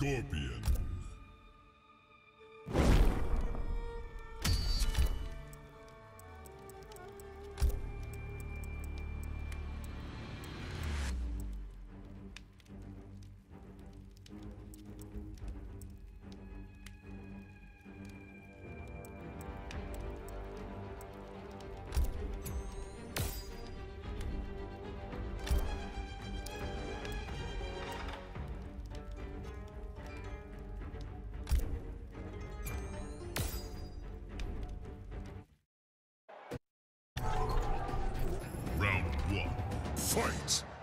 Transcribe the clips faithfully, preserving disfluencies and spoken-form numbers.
Scorpion. Fight!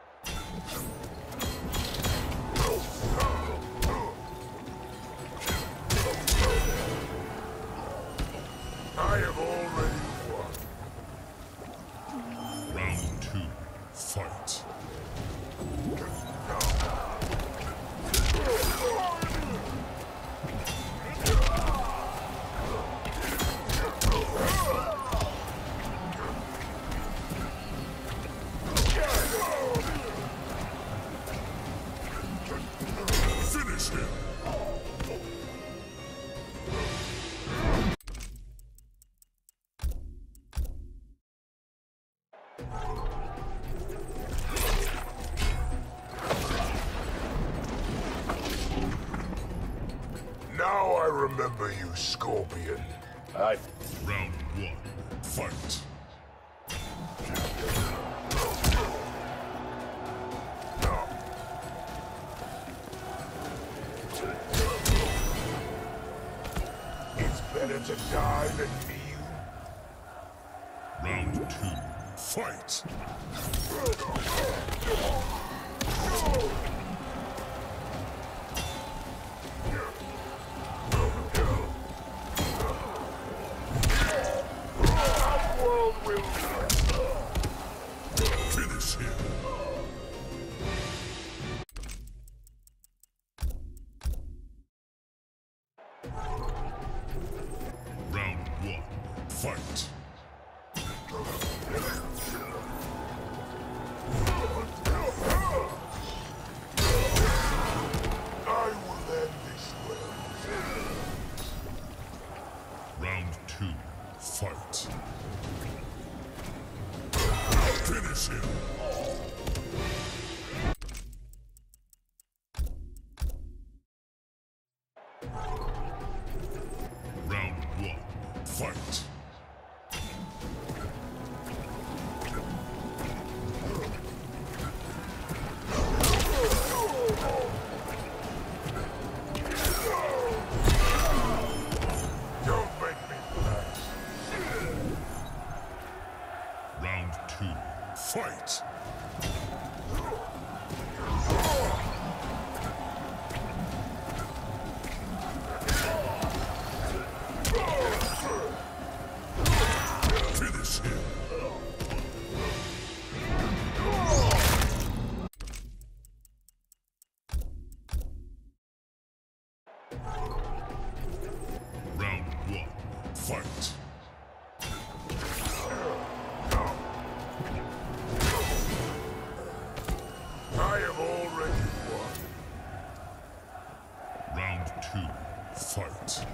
I have already won. Round two, fight. Finish him! Now I remember you, Scorpion. I... Round one, fight. It's better to die than kneel. Round two, fight. Finish him. Round one, fight. I will end this well. Round two, fight. Finish him! Round one, fight! Don't make me relax. Round two, fight! Finish him! Round one, fight! I have already won. Round two, fight.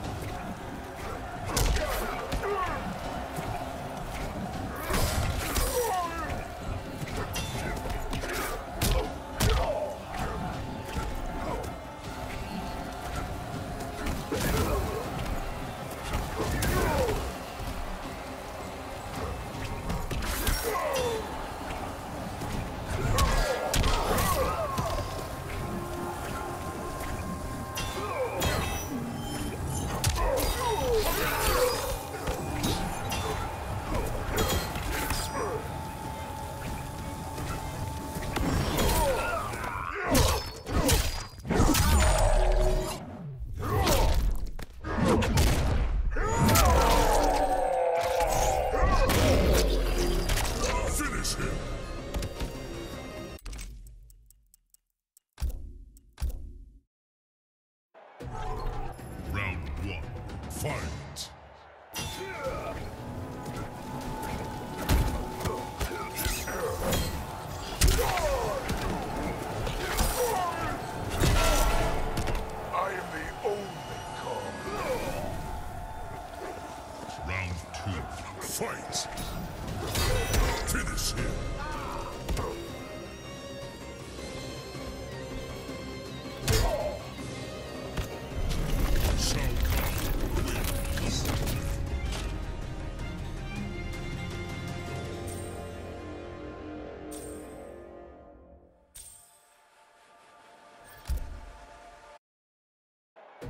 Finish him! Round one, fight!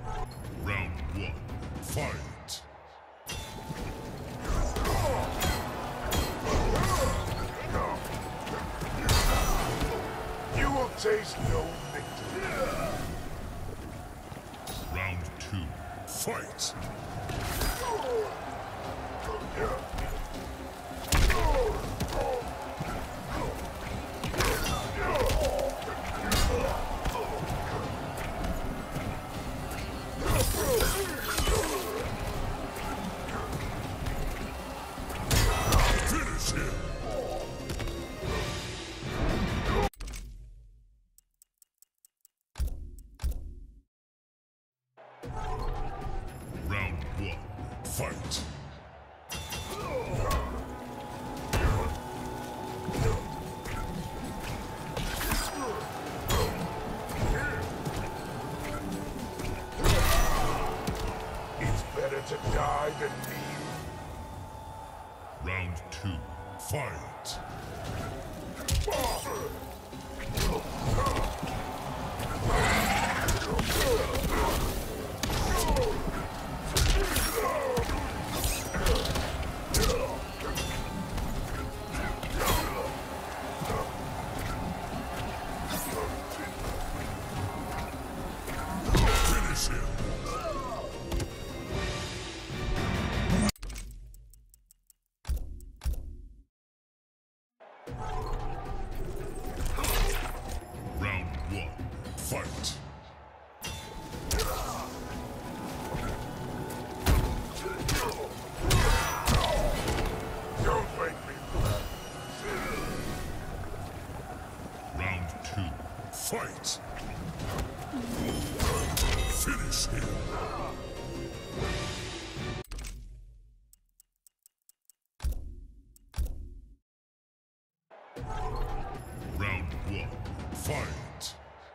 Round one, fight! You will taste no victory. Round two, fight! Round one, fight! It's better to die than leave. Round two, fight! Finish him! Round one, fight! Don't make me laugh. Round two, fight! Finish him! Round one, fight!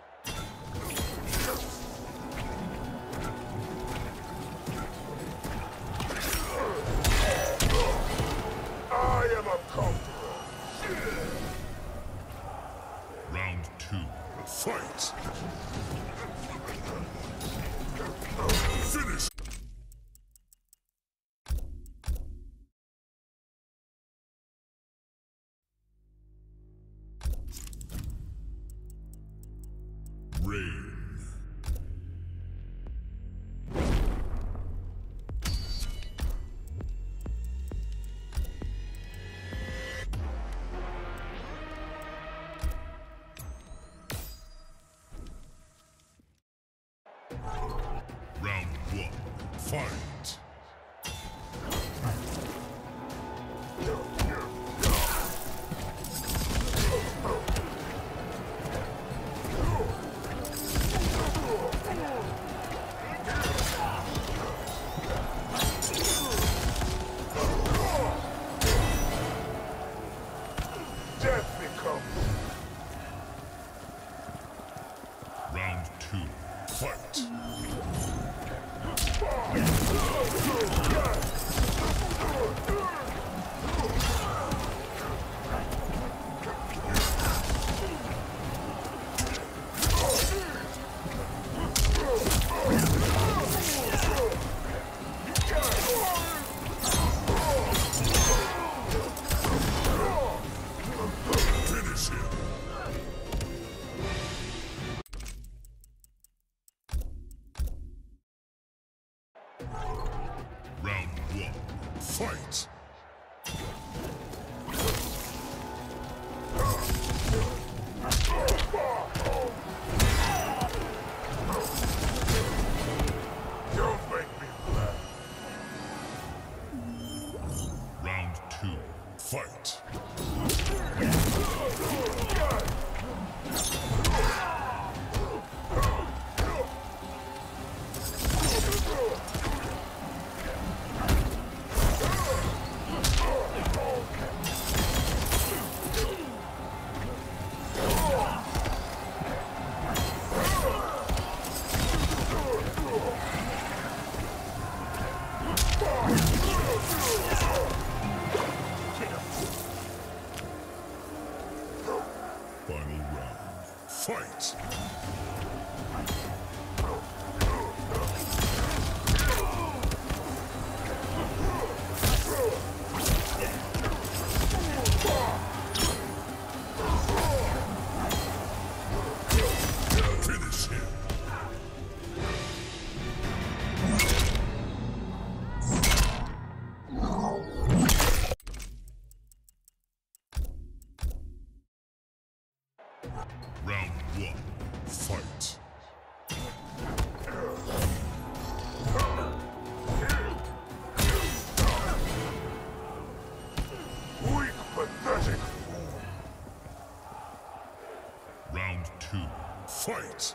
I am a conqueror! Round two, fight! Finish! Rain. Round one, fight! Death becomes. Round two, fight! Finish him! Round one, fight! Don't make me laugh. Round two, fight! Final round. Fight! Fight!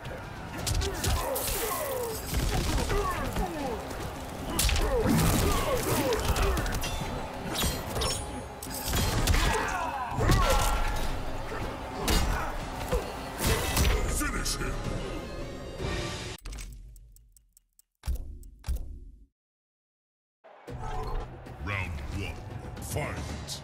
Finish him! Round one. Fight!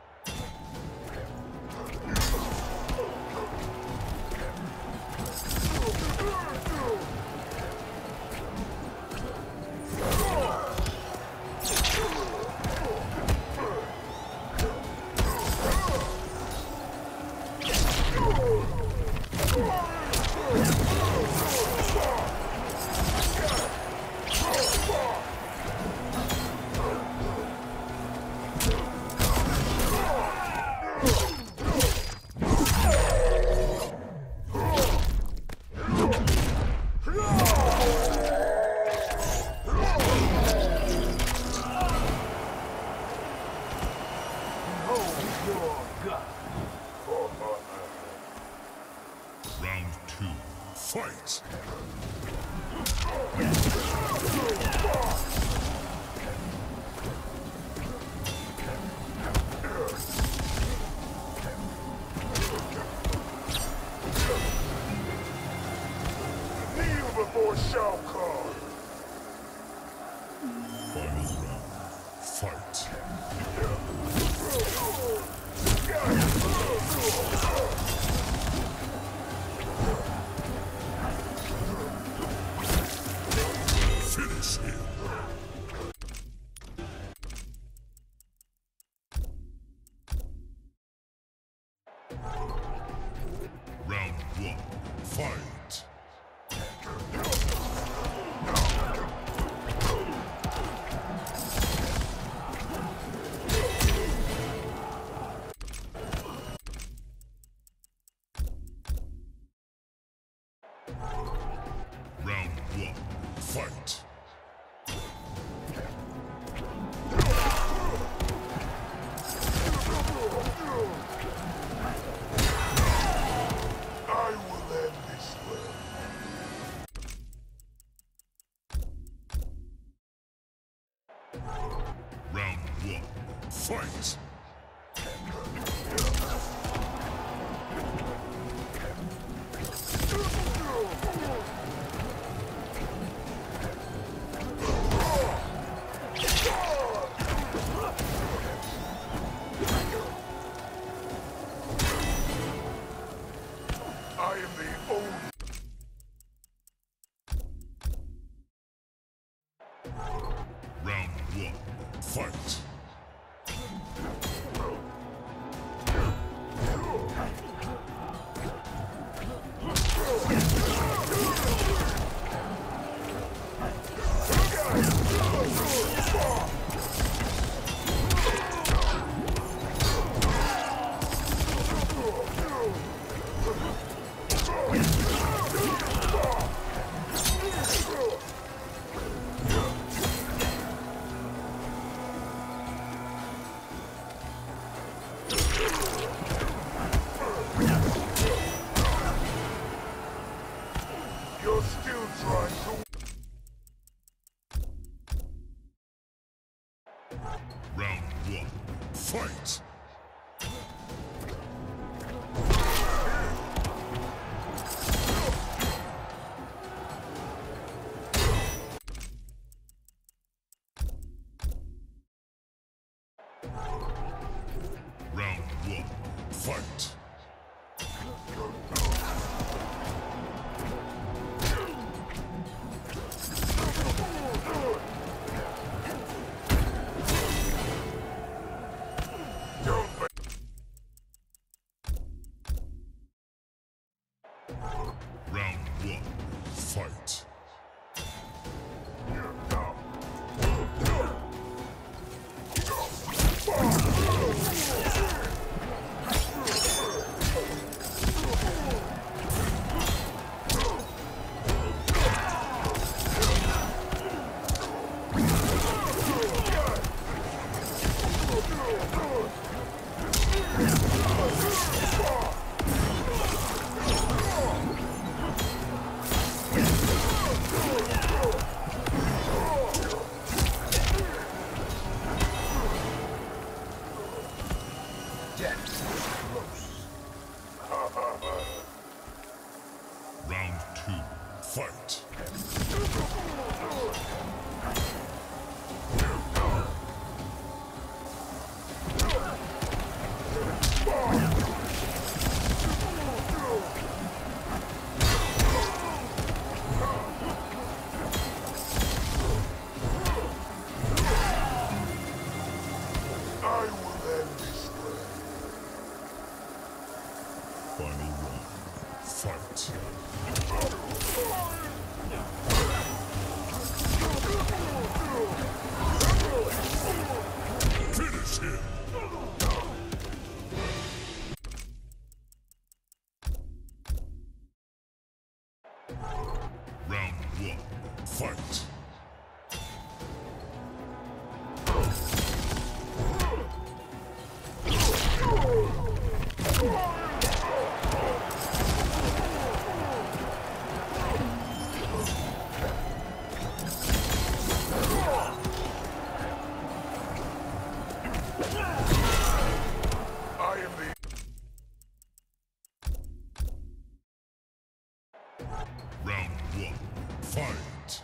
Round two. Fight! Kneel before Shao Kahn! Final round. Fight! Finish him. Round one. Fight. Round one. Fight. I will end this well. Round one. Fight. I am the only... Round one. Fight. You're still trying to... Round one. Fight! Round one. Fight! two, fight! Final round. Fight. Finish him. Round one. Fight. Round one, fight!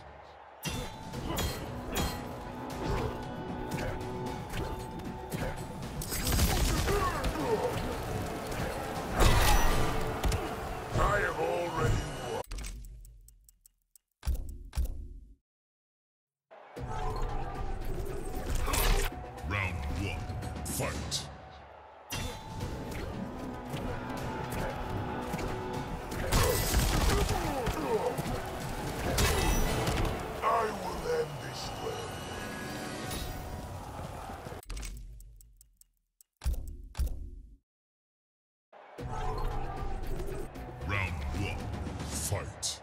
I have already won. Round one, fight! Round one, fight.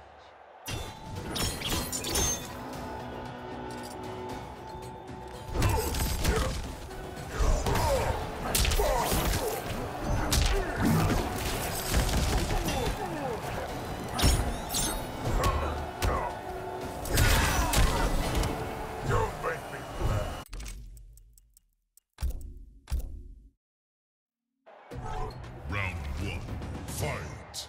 Don't make me laugh. Round one, fight!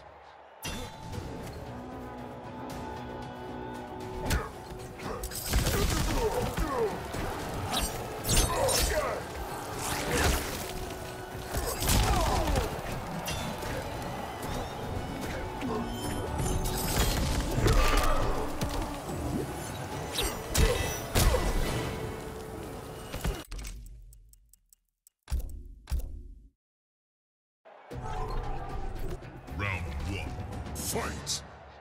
Round one, fight!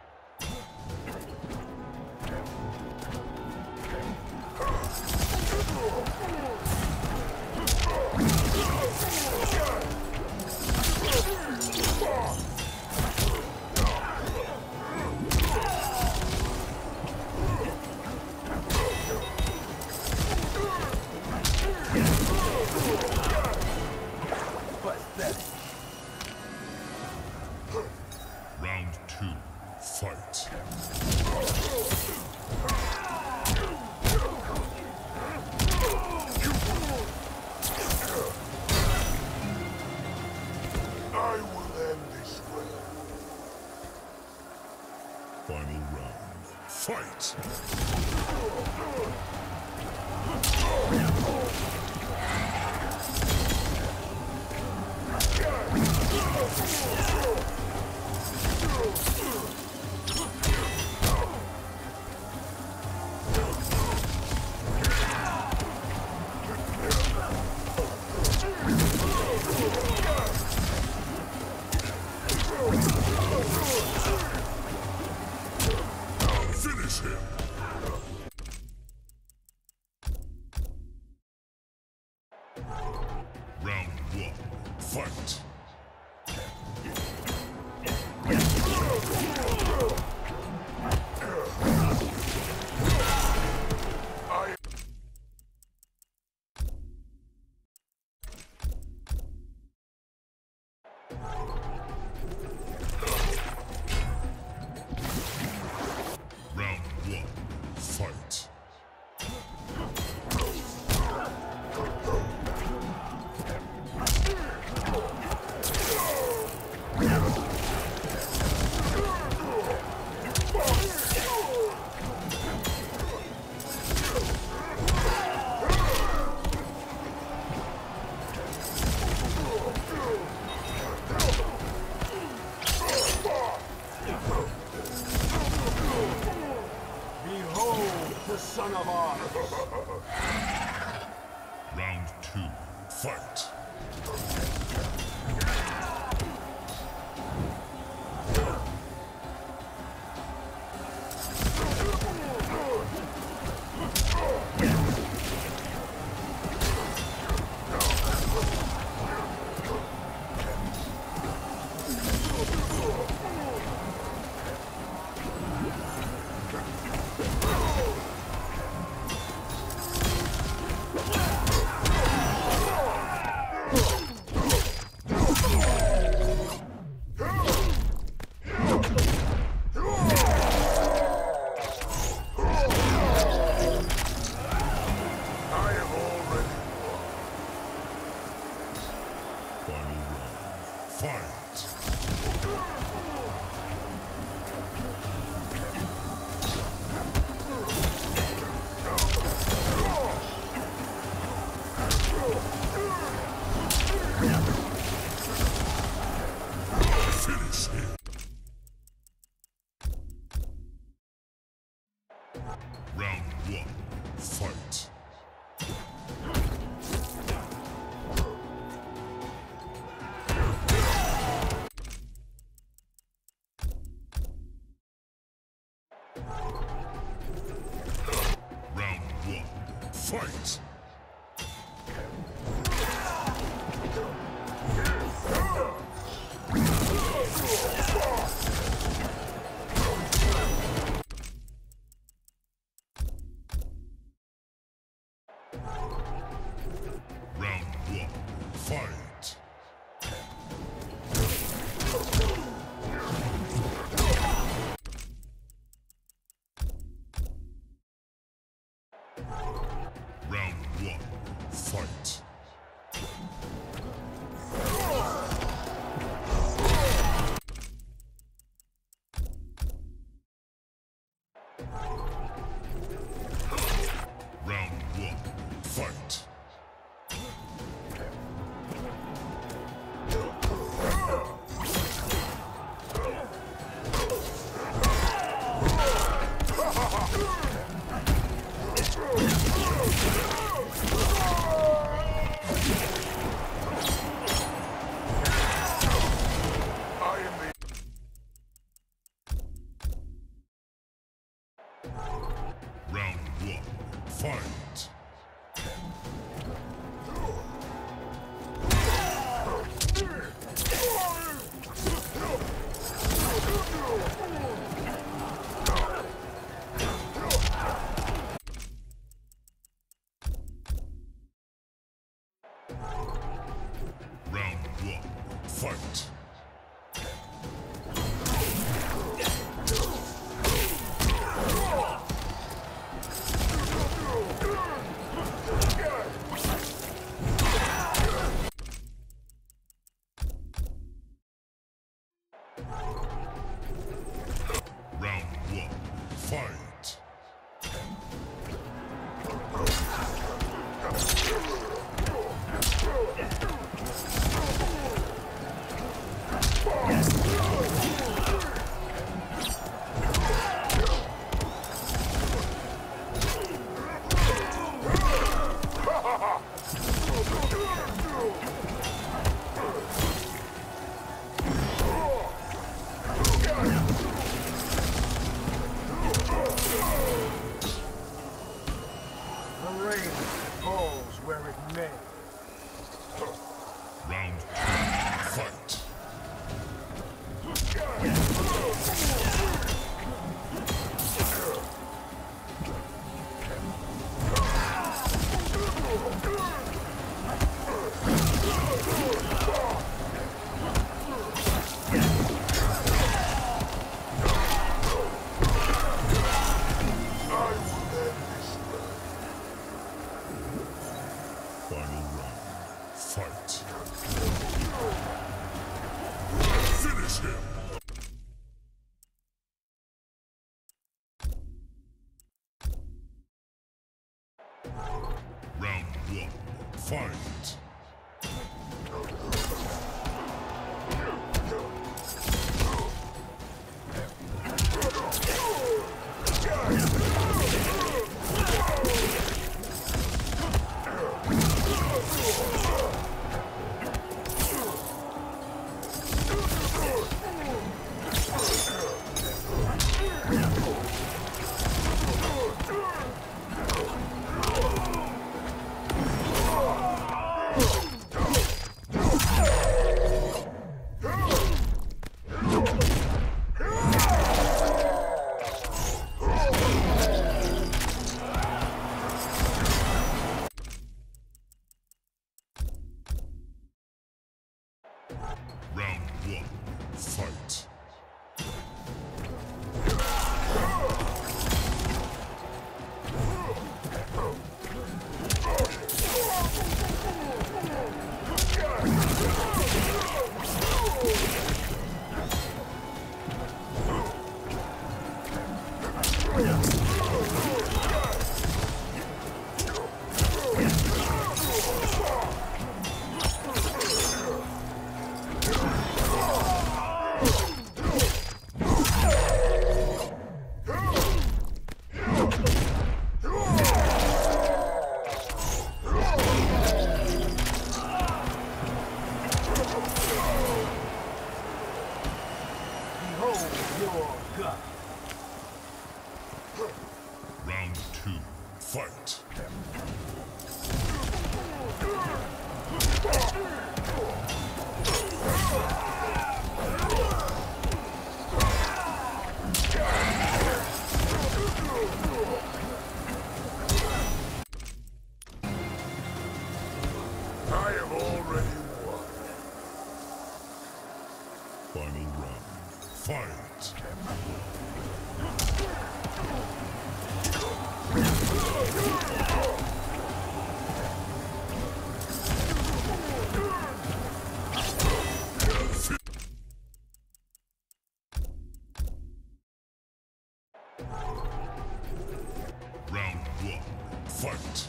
Round two, fight. I will end this well. Final round, fight. Finish him! Round one, fight! Round one, fight! the son of Arthas. Round two, fight. Fight! Round one, fight! Round one, fight! Round one, fight! Round one, fight! Round one, fight! Round one, fight! The rain falls where it may. Round two, fight! Final round, fight! Finish him! Round one, fight! Round two, fight. I have already won. Final round, fight. Round one, fight.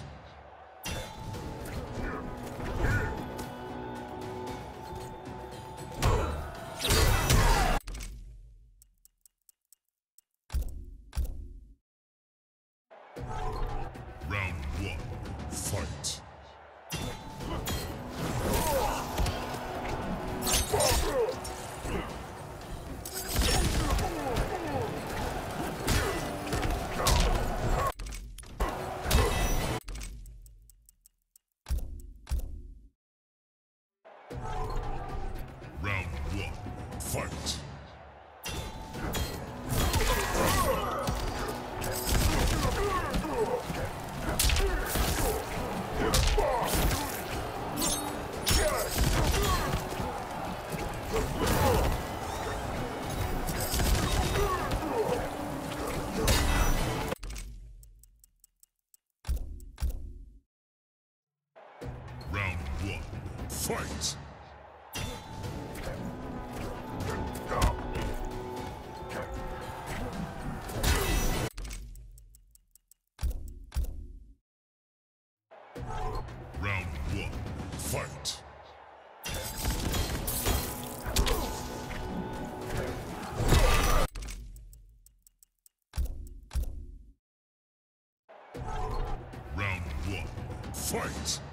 Round one, fight. Round one, fight. Round one, fight! Round one, fight! Round one, fight!